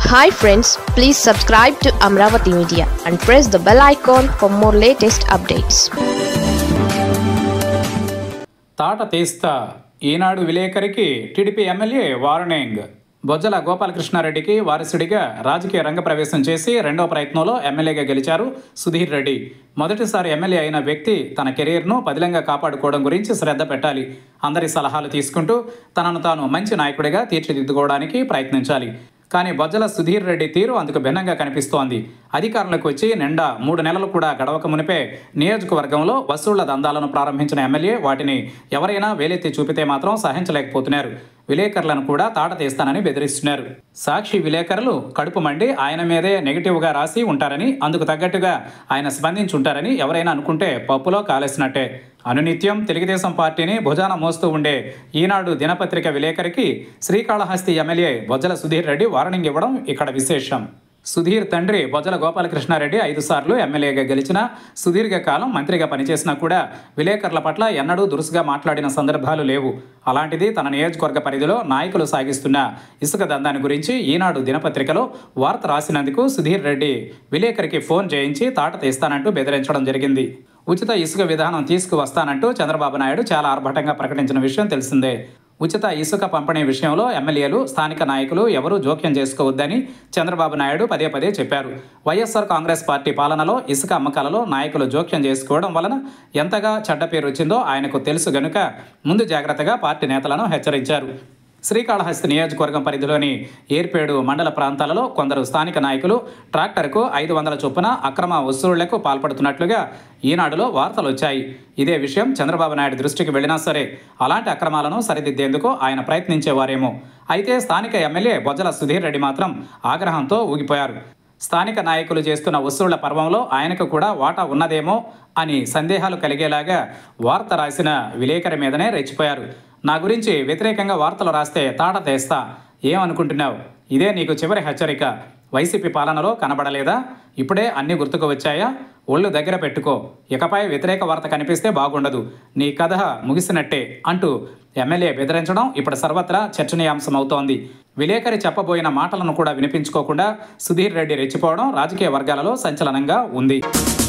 Hi friends, please subscribe to Amravati Media and press the bell icon for more latest updates. తాట తీస్తా ఈనాడు విలేకరికి TDP MLA warning. Bojjala గోపాలకృష్ణారెడ్డికి వారసుడిగా రాజకీయ రంగ ప్రవేశం చేసి రెండో ప్రయత్నంలో ఎమ్మెల్యేగా గెలిచారు సుధీర్ రెడ్డి. మొదటిసారి ఎమ్మెల్యే అయిన వ్యక్తి తన కెరీర్ను పదిలంగా కాపాడుకోవడం గురించి శ్రద్ధ పెట్టాలి. అందరి సలహాలు తీసుకుంటూ తనను తాను మంచి నాయకుడిగా తీర్చిదిద్దుకోవడానికి ప్రయత్నించాలి. కానీ బొజ్జల సుధీర్ రెడ్డి తీరు అందుకు భిన్నంగా కనిపిస్తోంది. అధికారంలోకి వచ్చి నిండా 3 నెలలు కూడా గడవక మునిపే నియోజకవర్గంలో వసూళ్ల దందాలను ప్రారంభించిన ఎమ్మెల్యే వాటిని ఎవరైనా వేలెత్తి చూపితే మాత్రం సహించలేకపోతున్నారు. విలేకరులను కూడా తాట తీస్తానని బెదిరిస్తున్నారు. సాక్షి విలేకరులు కడుపు మండి ఆయన మీదే నెగిటివ్గా రాసి ఉంటారని, అందుకు తగ్గట్టుగా ఆయన స్పందించుంటారని ఎవరైనా అనుకుంటే పప్పులో కాలేసినట్టే. అనునిత్యం తెలుగుదేశం పార్టీని భుజాన మోస్తూ ఉండే ఈనాడు దినపత్రిక విలేకరికి శ్రీకాళహస్తి ఎమ్మెల్యే బొజ్జల సుధీర్ రెడ్డి వార్నింగ్ ఇవ్వడం ఇక్కడ విశేషం. సుధీర్ తండ్రి బొజ్జల గోపాలకృష్ణారెడ్డి 5 సార్లు ఎమ్మెల్యేగా గెలిచిన, సుదీర్ఘకాలం మంత్రిగా పనిచేసినా కూడా విలేకరుల పట్ల ఎన్నడూ దురుసుగా మాట్లాడిన సందర్భాలు లేవు. అలాంటిది తన నియోజకవర్గ పరిధిలో నాయకులు సాగిస్తున్న ఇసుక దందాన్ని గురించి ఈనాడు దినపత్రికలో వార్త రాసినందుకు సుధీర్ రెడ్డి విలేకరికి ఫోన్ చేయించి తాట తీస్తానంటూ బెదిరించడం జరిగింది. ఉచిత ఇసుక విధానం తీసుకువస్తానంటూ చంద్రబాబు నాయుడు చాలా ఆర్భాటంగా ప్రకటించిన విషయం తెలిసిందే. ఉచిత ఇసుక పంపిణీ విషయంలో ఎమ్మెల్యేలు, స్థానిక నాయకులు ఎవరూ జోక్యం చేసుకోవద్దని చంద్రబాబు నాయుడు పదే పదే చెప్పారు. వైఎస్ఆర్ కాంగ్రెస్ పార్టీ పాలనలో ఇసుక అమ్మకాలలో నాయకులు జోక్యం చేసుకోవడం వలన ఎంతగా చెడ్డ పేరు వచ్చిందో ఆయనకు తెలుసు గనుక ముందు జాగ్రత్తగా పార్టీ నేతలను హెచ్చరించారు. శ్రీకాళహస్తి నియోజకవర్గం పరిధిలోని ఏర్పేడు మండల ప్రాంతాలలో కొందరు స్థానిక నాయకులు ట్రాక్టర్కు 500 చొప్పున అక్రమ వసూళ్లకు పాల్పడుతున్నట్లుగా ఈనాడులో వార్తలు వచ్చాయి. ఇదే విషయం చంద్రబాబు నాయుడు దృష్టికి వెళ్ళినా సరే అలాంటి అక్రమాలను సరిదిద్దేందుకు ఆయన ప్రయత్నించేవారేమో. అయితే స్థానిక ఎమ్మెల్యే బొజ్జల సుధీర్ రెడ్డి మాత్రం ఆగ్రహంతో ఊగిపోయారు. స్థానిక నాయకులు చేస్తున్న వసూళ్ల పర్వంలో ఆయనకు కూడా వాటా ఉన్నదేమో అని సందేహాలు కలిగేలాగా వార్త రాసిన విలేకరి మీదనే రెచ్చిపోయారు. నా గురించి వ్యతిరేకంగా వార్తలు రాస్తే తాట తీస్తా, ఏమనుకుంటున్నావు? ఇదే నీకు చివరి హెచ్చరిక. వైసీపీ పాలనలో కనబడలేదా? ఇప్పుడే అన్నీ గుర్తుకు వచ్చాయా? ఒళ్ళు దగ్గర పెట్టుకో. ఇకపై వ్యతిరేక వార్త కనిపిస్తే బాగుండదు. నీ కథ ముగిసినట్టే అంటూ ఎమ్మెల్యే బెదిరించడం ఇప్పుడు సర్వత్రా చర్చనీయాంశం అవుతోంది. విలేకరి చెప్పబోయిన మాటలను కూడా వినిపించుకోకుండా సుధీర్ రెడ్డి రెచ్చిపోవడం రాజకీయ వర్గాలలో సంచలనంగా ఉంది.